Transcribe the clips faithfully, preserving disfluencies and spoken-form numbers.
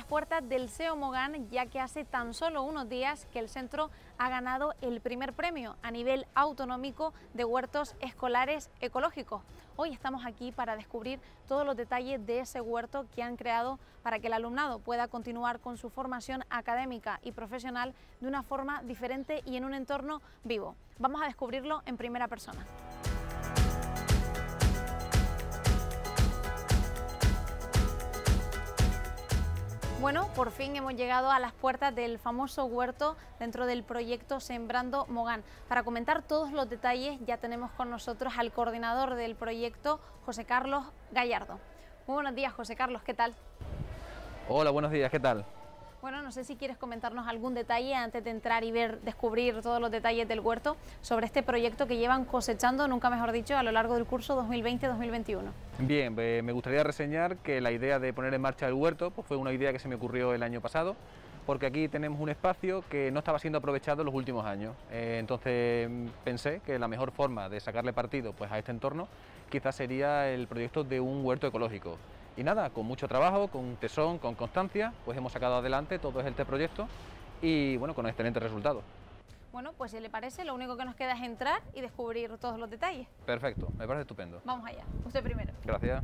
las puertas del S E O Mogán, ya que hace tan solo unos días que el centro ha ganado el primer premio a nivel autonómico de huertos escolares ecológicos. Hoy estamos aquí para descubrir todos los detalles de ese huerto que han creado para que el alumnado pueda continuar con su formación académica y profesional de una forma diferente y en un entorno vivo. Vamos a descubrirlo en primera persona. Bueno, por fin hemos llegado a las puertas del famoso huerto dentro del proyecto Sembrando Mogán. Para comentar todos los detalles ya tenemos con nosotros al coordinador del proyecto, José Carlos Gallardo. Muy buenos días, José Carlos, ¿qué tal? Hola, buenos días, ¿qué tal? Bueno, no sé si quieres comentarnos algún detalle antes de entrar y ver, descubrir todos los detalles del huerto sobre este proyecto que llevan cosechando, nunca mejor dicho, a lo largo del curso dos mil veinte dos mil veintiuno. Bien, me gustaría reseñar que la idea de poner en marcha el huerto pues fue una idea que se me ocurrió el año pasado, porque aquí tenemos un espacio que no estaba siendo aprovechado en los últimos años. Eh, entonces pensé que la mejor forma de sacarle partido pues, a este entorno quizás sería el proyecto de un huerto ecológico. Y nada, con mucho trabajo, con tesón, con constancia, pues hemos sacado adelante todo este proyecto y bueno, con excelentes resultados. Bueno, pues si le parece, lo único que nos queda es entrar y descubrir todos los detalles. Perfecto, me parece estupendo. Vamos allá, usted primero. Gracias.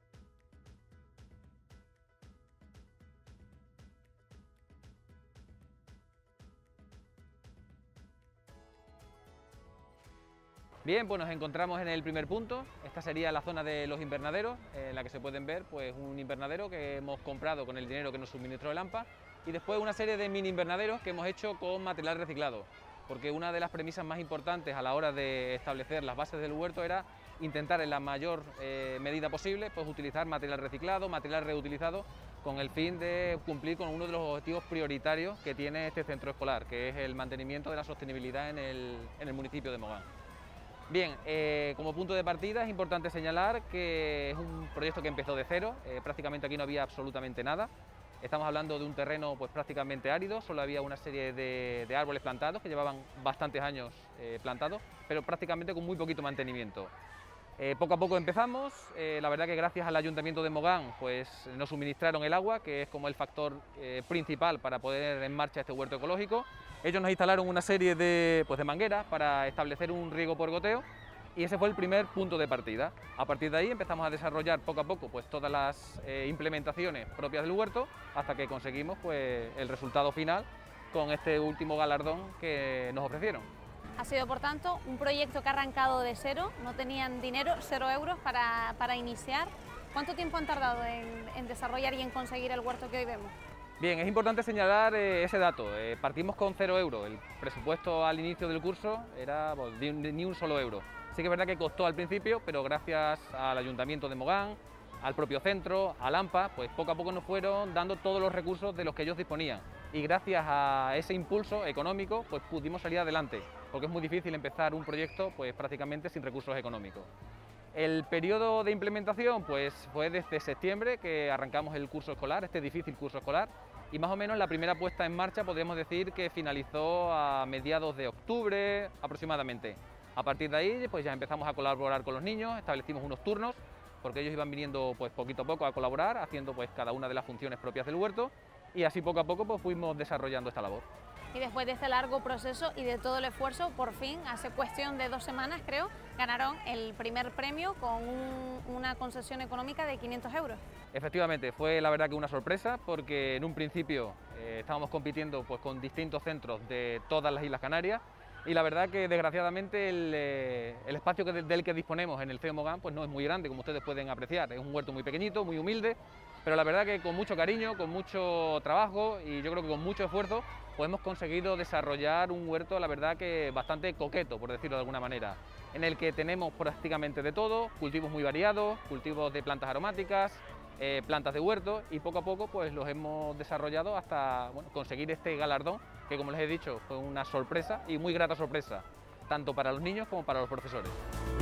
Bien, pues nos encontramos en el primer punto. Esta sería la zona de los invernaderos, en la que se pueden ver pues, un invernadero que hemos comprado con el dinero que nos suministró el AMPA y después una serie de mini invernaderos que hemos hecho con material reciclado, porque una de las premisas más importantes a la hora de establecer las bases del huerto era intentar en la mayor eh, medida posible pues, utilizar material reciclado, material reutilizado, con el fin de cumplir con uno de los objetivos prioritarios que tiene este centro escolar, que es el mantenimiento de la sostenibilidad en el, en el municipio de Mogán. Bien, eh, como punto de partida es importante señalar que es un proyecto que empezó de cero, eh, prácticamente aquí no había absolutamente nada. Estamos hablando de un terreno pues, prácticamente árido, solo había una serie de, de árboles plantados que llevaban bastantes años eh, plantados, pero prácticamente con muy poquito mantenimiento. Eh, poco a poco empezamos, eh, la verdad que gracias al Ayuntamiento de Mogán pues, nos suministraron el agua, que es como el factor eh, principal para poner en marcha este huerto ecológico. Ellos nos instalaron una serie de, pues, de mangueras para establecer un riego por goteo y ese fue el primer punto de partida. A partir de ahí empezamos a desarrollar poco a poco pues, todas las eh, implementaciones propias del huerto hasta que conseguimos pues, el resultado final con este último galardón que nos ofrecieron. Ha sido, por tanto, un proyecto que ha arrancado de cero, no tenían dinero, cero euros para, para iniciar. ¿Cuánto tiempo han tardado en, en desarrollar y en conseguir el huerto que hoy vemos? Bien, es importante señalar eh, ese dato. Eh, partimos con cero euros. El presupuesto al inicio del curso era pues, de, de ni un solo euro. Sí que es verdad que costó al principio, pero gracias al Ayuntamiento de Mogán, al propio centro, al AMPA, pues poco a poco nos fueron dando todos los recursos de los que ellos disponían. Y gracias a ese impulso económico, pues pudimos salir adelante, porque es muy difícil empezar un proyecto pues prácticamente sin recursos económicos. El periodo de implementación pues fue desde septiembre que arrancamos el curso escolar, este difícil curso escolar, y más o menos la primera puesta en marcha podríamos decir que finalizó a mediados de octubre aproximadamente. A partir de ahí pues ya empezamos a colaborar con los niños, establecimos unos turnos, porque ellos iban viniendo pues poquito a poco a colaborar, haciendo pues cada una de las funciones propias del huerto, y así poco a poco pues fuimos desarrollando esta labor. Y después de este largo proceso y de todo el esfuerzo, por fin, hace cuestión de dos semanas creo, ganaron el primer premio con un, una concesión económica de quinientos euros. Efectivamente, fue la verdad que una sorpresa, porque en un principio eh, estábamos compitiendo pues, con distintos centros de todas las Islas Canarias, y la verdad que desgraciadamente el, eh, el espacio que, del que disponemos en el C E O Mogán pues, no es muy grande, como ustedes pueden apreciar. Es un huerto muy pequeñito, muy humilde, pero la verdad que con mucho cariño, con mucho trabajo y yo creo que con mucho esfuerzo pues hemos conseguido desarrollar un huerto, la verdad que bastante coqueto, por decirlo de alguna manera, en el que tenemos prácticamente de todo, cultivos muy variados, cultivos de plantas aromáticas, eh, plantas de huerto, y poco a poco pues los hemos desarrollado hasta bueno, conseguir este galardón, que como les he dicho fue una sorpresa y muy grata sorpresa, tanto para los niños como para los profesores.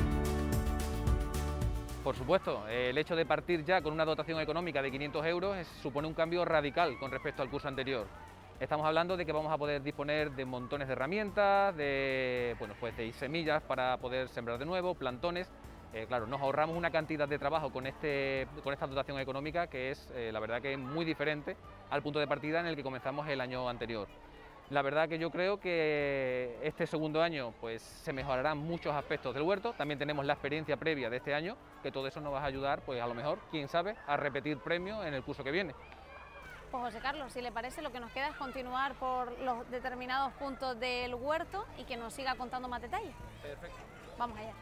Por supuesto, el hecho de partir ya con una dotación económica de quinientos euros es, supone un cambio radical con respecto al curso anterior. Estamos hablando de que vamos a poder disponer de montones de herramientas, de, bueno, pues de semillas para poder sembrar de nuevo, plantones, Eh, claro, nos ahorramos una cantidad de trabajo con, este, con esta dotación económica que es, eh, la verdad, que es muy diferente al punto de partida en el que comenzamos el año anterior. La verdad que yo creo que este segundo año pues, se mejorarán muchos aspectos del huerto, también tenemos la experiencia previa de este año, que todo eso nos va a ayudar, pues a lo mejor, quién sabe, a repetir premios en el curso que viene. Pues José Carlos, si le parece, lo que nos queda es continuar por los determinados puntos del huerto y que nos siga contando más detalles. Perfecto. Vamos allá.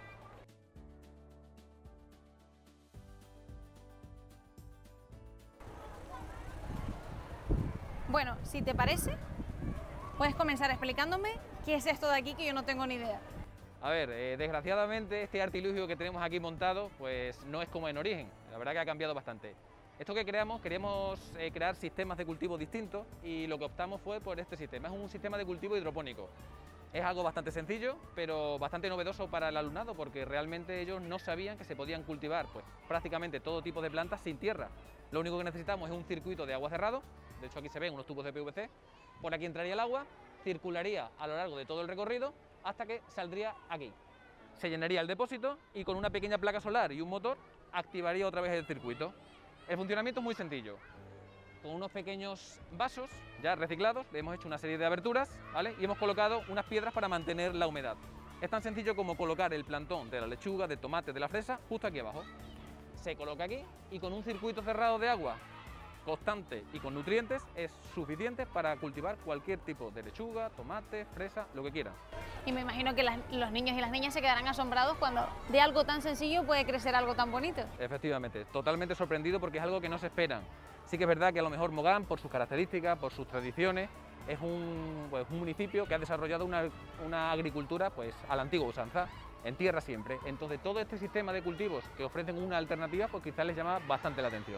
Bueno, si te parece, puedes comenzar explicándome qué es esto de aquí que yo no tengo ni idea. A ver, eh, desgraciadamente este artilugio que tenemos aquí montado pues no es como en origen, la verdad que ha cambiado bastante. Esto que creamos, queríamos eh, crear sistemas de cultivo distintos y lo que optamos fue por este sistema, es un sistema de cultivo hidropónico. Es algo bastante sencillo, pero bastante novedoso para el alumnado porque realmente ellos no sabían que se podían cultivar pues, prácticamente todo tipo de plantas sin tierra. Lo único que necesitamos es un circuito de agua cerrado, de hecho aquí se ven unos tubos de P V C, por aquí entraría el agua, circularía a lo largo de todo el recorrido hasta que saldría aquí. Se llenaría el depósito y con una pequeña placa solar y un motor activaría otra vez el circuito. El funcionamiento es muy sencillo. Con unos pequeños vasos ya reciclados le hemos hecho una serie de aberturas, ¿vale? Y hemos colocado unas piedras para mantener la humedad. Es tan sencillo como colocar el plantón de la lechuga, del tomate, de la fresa justo aquí abajo. Se coloca aquí y con un circuito cerrado de agua constante y con nutrientes es suficiente para cultivar cualquier tipo de lechuga, tomate, fresa, lo que quieran. Y me imagino que las, los niños y las niñas se quedarán asombrados cuando de algo tan sencillo puede crecer algo tan bonito. Efectivamente, totalmente sorprendido porque es algo que no se esperan. Sí que es verdad que a lo mejor Mogán, por sus características, por sus tradiciones, es un, pues, un municipio que ha desarrollado una, una agricultura pues, a la antigua usanza, en tierra siempre. Entonces todo este sistema de cultivos que ofrecen una alternativa pues quizás les llama bastante la atención.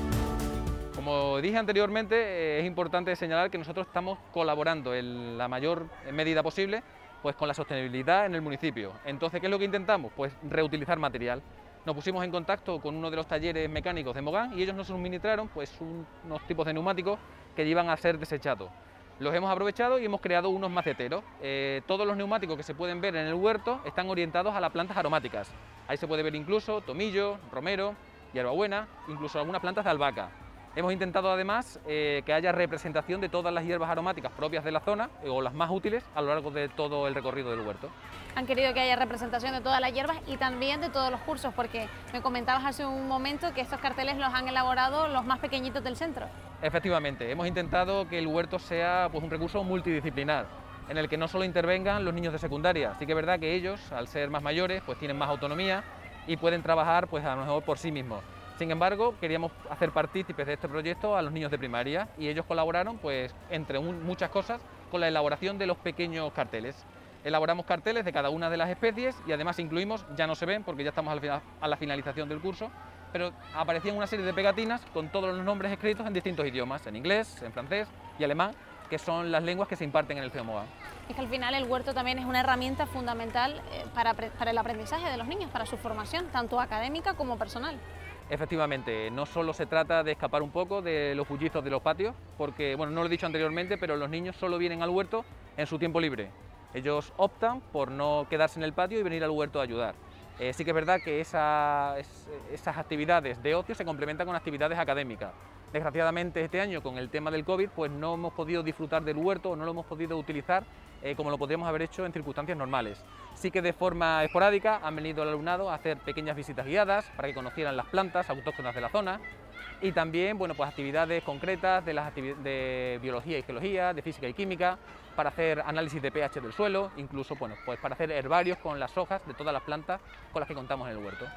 Como dije anteriormente, eh, es importante señalar que nosotros estamos colaborando en la mayor medida posible pues, con la sostenibilidad en el municipio. Entonces, ¿qué es lo que intentamos? Pues reutilizar material. Nos pusimos en contacto con uno de los talleres mecánicos de Mogán y ellos nos suministraron pues, un, unos tipos de neumáticos que iban a ser desechados. Los hemos aprovechado y hemos creado unos maceteros. Eh, todos los neumáticos que se pueden ver en el huerto están orientados a las plantas aromáticas. Ahí se puede ver incluso tomillo, romero, hierbabuena, incluso algunas plantas de albahaca. Hemos intentado además eh, que haya representación de todas las hierbas aromáticas propias de la zona eh, o las más útiles a lo largo de todo el recorrido del huerto. Han querido que haya representación de todas las hierbas y también de todos los cursos, porque me comentabas hace un momento que estos carteles los han elaborado los más pequeñitos del centro. Efectivamente, hemos intentado que el huerto sea pues, un recurso multidisciplinar, en el que no solo intervengan los niños de secundaria. Sí que es verdad que ellos, al ser más mayores, pues tienen más autonomía y pueden trabajar pues, a lo mejor por sí mismos. Sin embargo, queríamos hacer partícipes de este proyecto a los niños de primaria y ellos colaboraron, pues, entre un, muchas cosas, con la elaboración de los pequeños carteles. Elaboramos carteles de cada una de las especies y además incluimos, ya no se ven porque ya estamos al final, a la finalización del curso, pero aparecían una serie de pegatinas con todos los nombres escritos en distintos idiomas, en inglés, en francés y alemán, que son las lenguas que se imparten en el C E O Mogán. Es que al final el huerto también es una herramienta fundamental eh, para, para el aprendizaje de los niños, para su formación, tanto académica como personal. Efectivamente, no solo se trata de escapar un poco de los bullizos de los patios, porque, bueno, no lo he dicho anteriormente, pero los niños solo vienen al huerto en su tiempo libre. Ellos optan por no quedarse en el patio y venir al huerto a ayudar. Eh, sí que es verdad que esa, es, esas actividades de ocio se complementan con actividades académicas. Desgraciadamente este año con el tema del COVID pues no hemos podido disfrutar del huerto o no lo hemos podido utilizar eh, como lo podríamos haber hecho en circunstancias normales. Sí que de forma esporádica han venido el alumnado a hacer pequeñas visitas guiadas para que conocieran las plantas autóctonas de la zona y también bueno, pues actividades concretas de, las actividades de biología y geología, de física y química, para hacer análisis de pH del suelo, incluso bueno, pues para hacer herbarios con las hojas de todas las plantas con las que contamos en el huerto.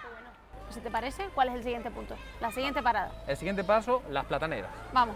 Si te parece, ¿cuál es el siguiente punto? La siguiente parada. El siguiente paso, las plataneras. Vamos.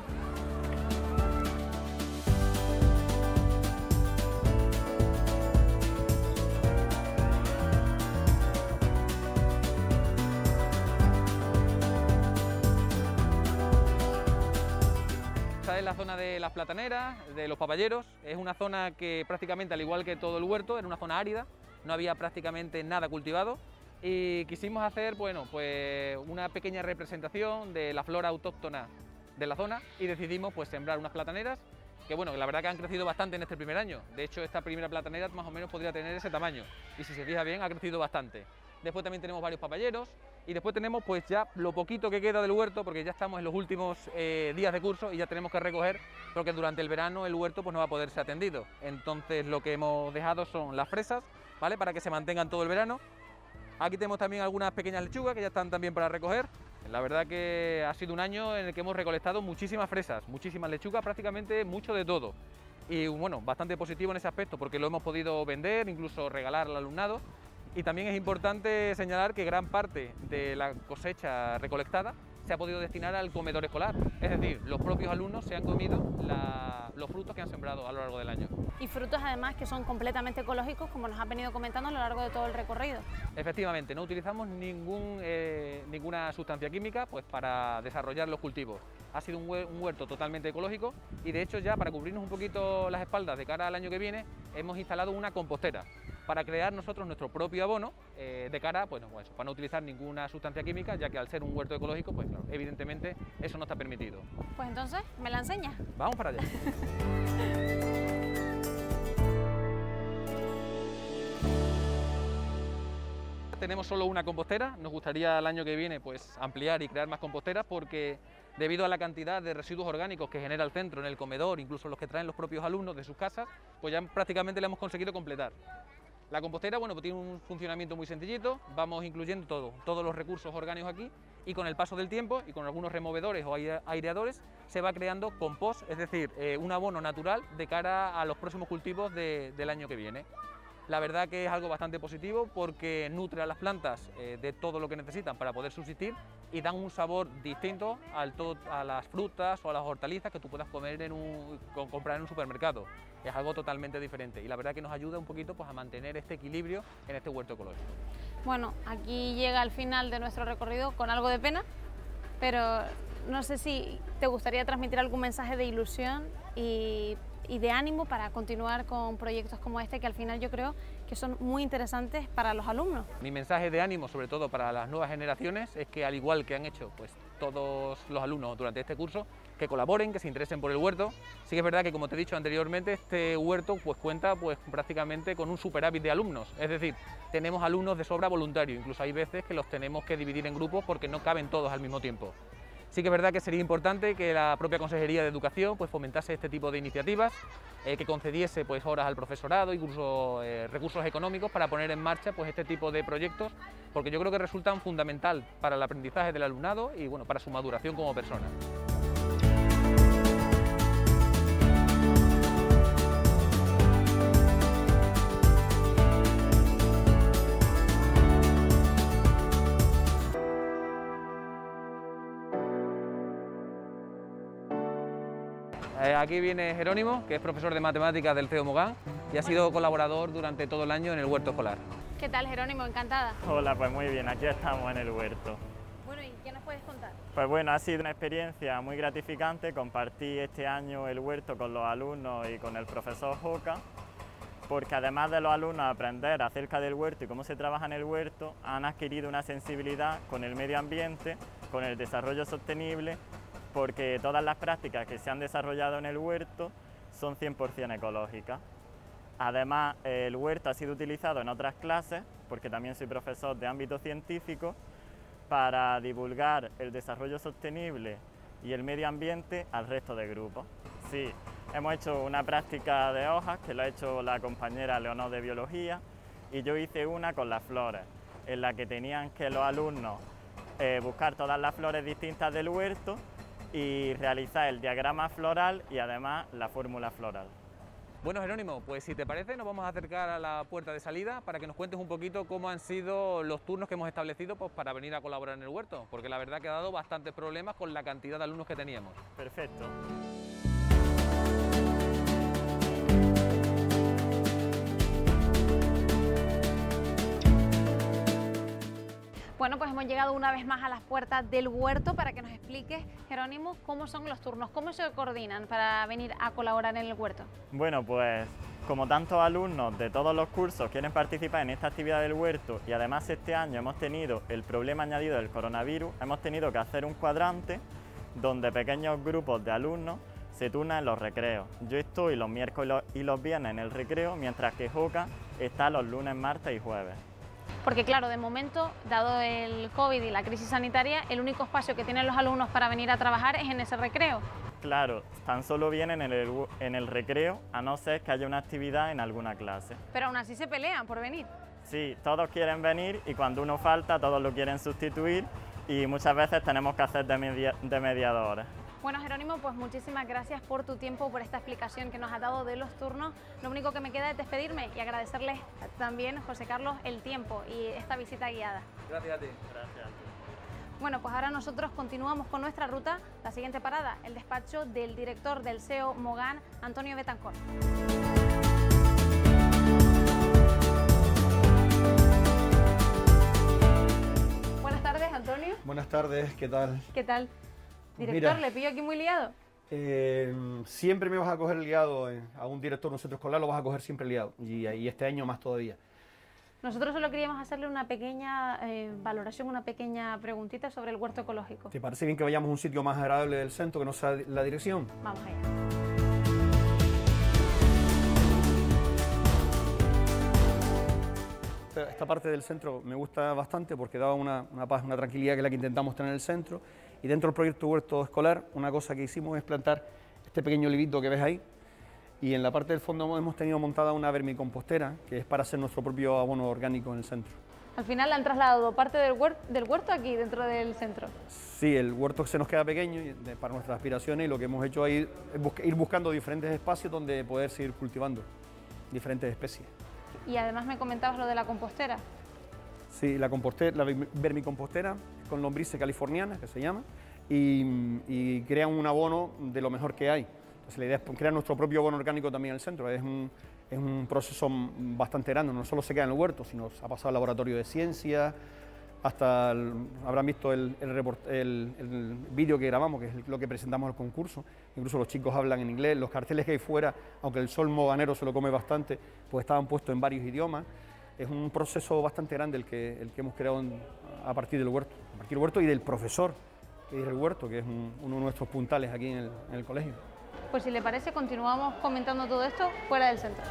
Esta es la zona de las plataneras, de los papayeros. Es una zona que prácticamente, al igual que todo el huerto, era una zona árida, no había prácticamente nada cultivado. Y quisimos hacer bueno, pues una pequeña representación de la flora autóctona de la zona y decidimos pues, sembrar unas plataneras que bueno, la verdad que han crecido bastante en este primer año. De hecho, esta primera platanera más o menos podría tener ese tamaño y si se fija bien ha crecido bastante. después también tenemos varios papayeros y después tenemos pues ya lo poquito que queda del huerto, porque ya estamos en los últimos eh, días de curso y ya tenemos que recoger, porque durante el verano el huerto pues no va a poder ser atendido. Entonces lo que hemos dejado son las fresas, ¿vale?, para que se mantengan todo el verano. Aquí tenemos también algunas pequeñas lechugas que ya están también para recoger. La verdad que ha sido un año en el que hemos recolectado muchísimas fresas, muchísimas lechugas, prácticamente mucho de todo. Y bueno, bastante positivo en ese aspecto porque lo hemos podido vender, incluso regalar al alumnado. Y también es importante señalar que gran parte de la cosecha recolectada se ha podido destinar al comedor escolar, es decir, los propios alumnos se han comido la, los frutos que han sembrado a lo largo del año. Y frutos además que son completamente ecológicos, como nos ha venido comentando a lo largo de todo el recorrido. Efectivamente, no utilizamos ningún, eh, ninguna sustancia química pues, para desarrollar los cultivos. Ha sido un huerto totalmente ecológico y de hecho ya para cubrirnos un poquito las espaldas de cara al año que viene hemos instalado una compostera para crear nosotros nuestro propio abono eh, de cara, bueno, pues, para no utilizar ninguna sustancia química, ya que al ser un huerto ecológico, pues claro, evidentemente eso no está permitido. Pues entonces, ¿me la enseñas? Vamos para allá. Tenemos solo una compostera, nos gustaría el año que viene pues ampliar y crear más composteras porque debido a la cantidad de residuos orgánicos que genera el centro en el comedor, incluso los que traen los propios alumnos de sus casas, pues ya prácticamente la hemos conseguido completar. La compostera, bueno, pues tiene un funcionamiento muy sencillito, vamos incluyendo todo, todos los recursos orgánicos aquí y con el paso del tiempo y con algunos removedores o aireadores se va creando compost, es decir, eh, un abono natural de cara a los próximos cultivos de, del año que viene. La verdad que es algo bastante positivo porque nutre a las plantas eh, de todo lo que necesitan para poder subsistir y dan un sabor distinto al todo, a las frutas o a las hortalizas que tú puedas comer en un, comprar en un supermercado. Es algo totalmente diferente y la verdad que nos ayuda un poquito pues, a mantener este equilibrio en este huerto ecológico. Bueno, aquí llega el final de nuestro recorrido con algo de pena, pero no sé si te gustaría transmitir algún mensaje de ilusión y y de ánimo para continuar con proyectos como este que al final yo creo que son muy interesantes para los alumnos. Mi mensaje de ánimo, sobre todo para las nuevas generaciones, es que al igual que han hecho pues, todos los alumnos durante este curso, que colaboren, que se interesen por el huerto. Sí que es verdad que, como te he dicho anteriormente, este huerto pues, cuenta pues, prácticamente con un superávit de alumnos, es decir, tenemos alumnos de sobra voluntario, incluso hay veces que los tenemos que dividir en grupos porque no caben todos al mismo tiempo. Sí que es verdad que sería importante que la propia Consejería de Educación pues, fomentase este tipo de iniciativas, eh, que concediese pues, horas al profesorado, incluso eh, recursos económicos para poner en marcha pues, este tipo de proyectos, porque yo creo que resultan fundamental para el aprendizaje del alumnado y bueno, para su maduración como persona. Aquí viene Jerónimo, que es profesor de matemáticas del C E O Mogán y ha sido colaborador durante todo el año en el huerto escolar. ¿Qué tal, Jerónimo? Encantada. Hola, pues muy bien, aquí estamos en el huerto. Bueno, ¿y qué nos puedes contar? Pues bueno, ha sido una experiencia muy gratificante. Compartí este año el huerto con los alumnos y con el profesor Joca, porque además de los alumnos aprender acerca del huerto y cómo se trabaja en el huerto, han adquirido una sensibilidad con el medio ambiente, con el desarrollo sostenible, porque todas las prácticas que se han desarrollado en el huerto son cien por cien ecológicas. Además, el huerto ha sido utilizado en otras clases, porque también soy profesor de ámbito científico, para divulgar el desarrollo sostenible y el medio ambiente al resto de grupos. Sí, hemos hecho una práctica de hojas, que lo ha hecho la compañera Leonor de Biología, y yo hice una con las flores, en la que tenían que los alumnos eh, buscar todas las flores distintas del huerto y realizar el diagrama floral y además la fórmula floral. Bueno, Jerónimo, pues si te parece nos vamos a acercar a la puerta de salida para que nos cuentes un poquito cómo han sido los turnos que hemos establecido pues, para venir a colaborar en el huerto, porque la verdad que ha dado bastantes problemas con la cantidad de alumnos que teníamos. Perfecto. Bueno, pues hemos llegado una vez más a las puertas del huerto para que nos expliques, Jerónimo, cómo son los turnos, cómo se coordinan para venir a colaborar en el huerto. Bueno, pues como tantos alumnos de todos los cursos quieren participar en esta actividad del huerto y además este año hemos tenido el problema añadido del coronavirus, hemos tenido que hacer un cuadrante donde pequeños grupos de alumnos se turnan en los recreos. Yo estoy los miércoles y los viernes en el recreo, mientras que Joca está los lunes, martes y jueves. Porque claro, de momento, dado el COVID y la crisis sanitaria, el único espacio que tienen los alumnos para venir a trabajar es en ese recreo. Claro, tan solo vienen en el, en el recreo, a no ser que haya una actividad en alguna clase. Pero aún así se pelean por venir. Sí, todos quieren venir y cuando uno falta, todos lo quieren sustituir y muchas veces tenemos que hacer de, media, de mediadores. Bueno, Jerónimo, pues muchísimas gracias por tu tiempo, por esta explicación que nos has dado de los turnos. Lo único que me queda es despedirme y agradecerles también, José Carlos, el tiempo y esta visita guiada. Gracias a ti. Gracias. Bueno, pues ahora nosotros continuamos con nuestra ruta. La siguiente parada, el despacho del director del S E O Mogán, Antonio Betancor. Buenas tardes, Antonio. Buenas tardes, ¿qué tal? ¿Qué tal? Director, Mira, ¿le pillo aquí muy liado? Eh, siempre me vas a coger liado, eh, a un director de un centro escolar lo vas a coger siempre liado, y, y este año más todavía. Nosotros solo queríamos hacerle una pequeña eh, valoración, una pequeña preguntita sobre el huerto ecológico. ¿Te parece bien que vayamos a un sitio más agradable del centro que no sea la dirección? Vamos allá. Esta, esta parte del centro me gusta bastante porque da una, una paz, una tranquilidad que es la que intentamos tener en el centro. Y dentro del proyecto Huerto Escolar, una cosa que hicimos es plantar este pequeño olivito que ves ahí. Y en la parte del fondo hemos tenido montada una vermicompostera, que es para hacer nuestro propio abono orgánico en el centro. Al final han trasladado parte del huerto, del huerto aquí, dentro del centro. Sí, el huerto se nos queda pequeño y de, para nuestras aspiraciones, y lo que hemos hecho ahí es busca, ir buscando diferentes espacios donde poder seguir cultivando diferentes especies. Y además me comentabas lo de la compostera. Sí, la, compostera, la vermicompostera con lombrices californianas, que se llama, y, y crean un abono de lo mejor que hay. Entonces la idea es crear nuestro propio abono orgánico también en el centro. Es un, es un proceso bastante grande, no solo se queda en el huerto, sino ha pasado al laboratorio de ciencia, hasta el, habrán visto el, el, report, el, el vídeo que grabamos, que es lo que presentamos al concurso. Incluso los chicos hablan en inglés, los carteles que hay fuera, aunque el sol moganero se lo come bastante, pues estaban puestos en varios idiomas. Es un proceso bastante grande el que, el que hemos creado en, a partir del huerto, a partir del huerto y del profesor que es el huerto, que es un, uno de nuestros puntales aquí en el, en el colegio. Pues si le parece, continuamos comentando todo esto fuera del centro.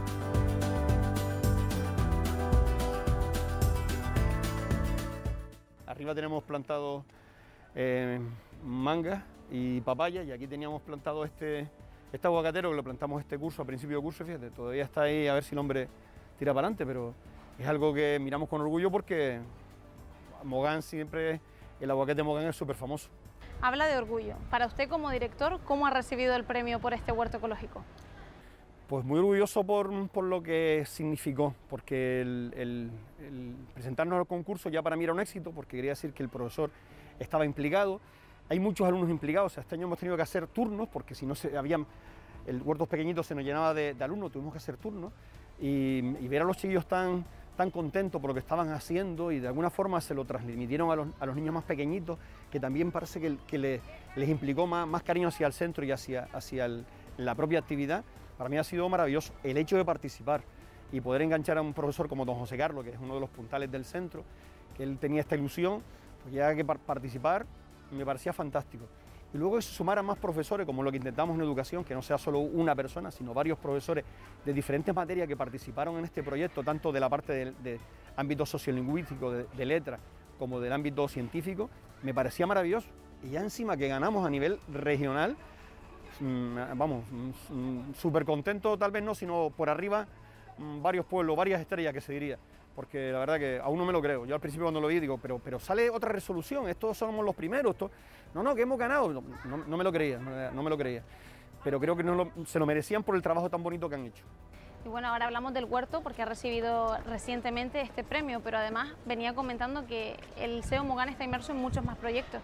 Arriba tenemos plantado eh, mangas y papaya, y aquí teníamos plantado este, este aguacatero que lo plantamos este curso, a principio de curso, fíjate, todavía está ahí a ver si el hombre tira para adelante, pero es algo que miramos con orgullo porque Mogán siempre, el aguacate de Mogán es súper famoso. Habla de orgullo. Para usted como director, ¿cómo ha recibido el premio por este huerto ecológico? Pues muy orgulloso por, por lo que significó, porque el, el, el presentarnos al concurso ya para mí era un éxito, porque quería decir que el profesor estaba implicado. Hay muchos alumnos implicados, o sea, este año hemos tenido que hacer turnos, porque si no se habían, el huerto pequeñito se nos llenaba de, de alumnos, tuvimos que hacer turnos, y, y ver a los chiquillos tan, tan contentos por lo que estaban haciendo, y de alguna forma se lo transmitieron a los, a los niños más pequeñitos, que también parece que, que les, les implicó más, más cariño hacia el centro y hacia, hacia el, la propia actividad. Para mí ha sido maravilloso el hecho de participar y poder enganchar a un profesor como don José Carlos, que es uno de los puntales del centro, que él tenía esta ilusión, pues ya que participar me parecía fantástico. Y luego es sumar a más profesores, como lo que intentamos en educación, que no sea solo una persona, sino varios profesores de diferentes materias que participaron en este proyecto, tanto de la parte de, de ámbito sociolingüístico, de, de letras, como del ámbito científico, me parecía maravilloso. Y ya encima que ganamos a nivel regional, vamos, súper contento, tal vez no, sino por arriba, varios pueblos, varias estrellas que se diría, porque la verdad que aún no me lo creo. Yo al principio cuando lo vi digo, pero, pero sale otra resolución, estos somos los primeros, esto... no, no, que hemos ganado, no, no, no me lo creía, no, no me lo creía, pero creo que no lo, se lo merecían por el trabajo tan bonito que han hecho. Y bueno, ahora hablamos del huerto porque ha recibido recientemente este premio, pero además venía comentando que el S E O Mogán está inmerso en muchos más proyectos.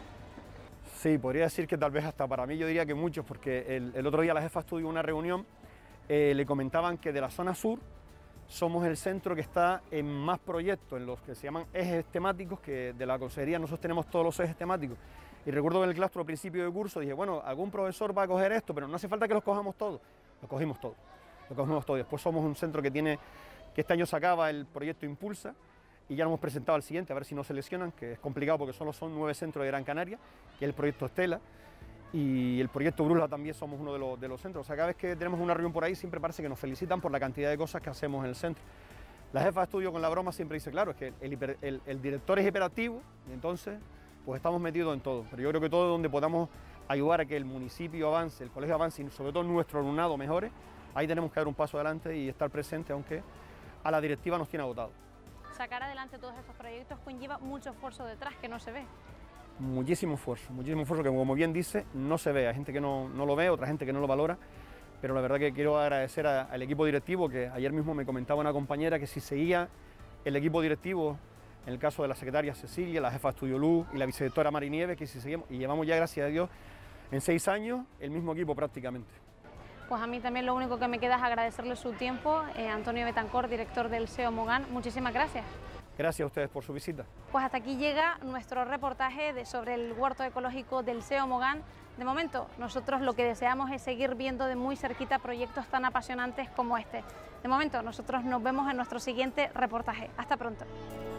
Sí, podría decir que tal vez hasta para mí yo diría que muchos, porque el, el otro día la jefa estuvo en una reunión, eh, le comentaban que de la zona sur somos el centro que está en más proyectos, en los que se llaman ejes temáticos, que de la consejería nosotros tenemos todos los ejes temáticos. Y recuerdo que en el claustro al principio de curso dije, bueno, algún profesor va a coger esto, pero no hace falta que los cojamos todos. Lo cogimos todos, lo cogimos todos. Después somos un centro que tiene, que este año se acaba el proyecto Impulsa, y ya lo hemos presentado al siguiente, a ver si nos seleccionan, que es complicado porque solo son nueve centros de Gran Canaria, que es el proyecto Estela, y el proyecto Brula también somos uno de los, de los centros. O sea, cada vez que tenemos una reunión por ahí siempre parece que nos felicitan por la cantidad de cosas que hacemos en el centro. La jefa de estudio con la broma siempre dice, claro, es que el, hiper, el, el director es hiperactivo y entonces pues estamos metidos en todo. Pero yo creo que todo donde podamos ayudar a que el municipio avance, el colegio avance y sobre todo nuestro alumnado mejore, ahí tenemos que dar un paso adelante y estar presente, aunque a la directiva nos tiene agotado. Sacar adelante todos estos proyectos conlleva mucho esfuerzo detrás que no se ve. Muchísimo esfuerzo, muchísimo esfuerzo que como bien dice, no se ve. Hay gente que no, no lo ve, otra gente que no lo valora, pero la verdad que quiero agradecer a, al equipo directivo, que ayer mismo me comentaba una compañera que si seguía el equipo directivo, en el caso de la secretaria Cecilia, la jefa de estudio Luz y la vicedirectora Mari Nieves, que si seguimos, y llevamos ya, gracias a Dios, en seis años, el mismo equipo prácticamente. Pues a mí también lo único que me queda es agradecerle su tiempo. Eh, Antonio Betancor, director del S E O Mogán, muchísimas gracias. Gracias a ustedes por su visita. Pues hasta aquí llega nuestro reportaje de, sobre el huerto ecológico del S E O Mogán. De momento, nosotros lo que deseamos es seguir viendo de muy cerquita proyectos tan apasionantes como este. De momento, nosotros nos vemos en nuestro siguiente reportaje. Hasta pronto.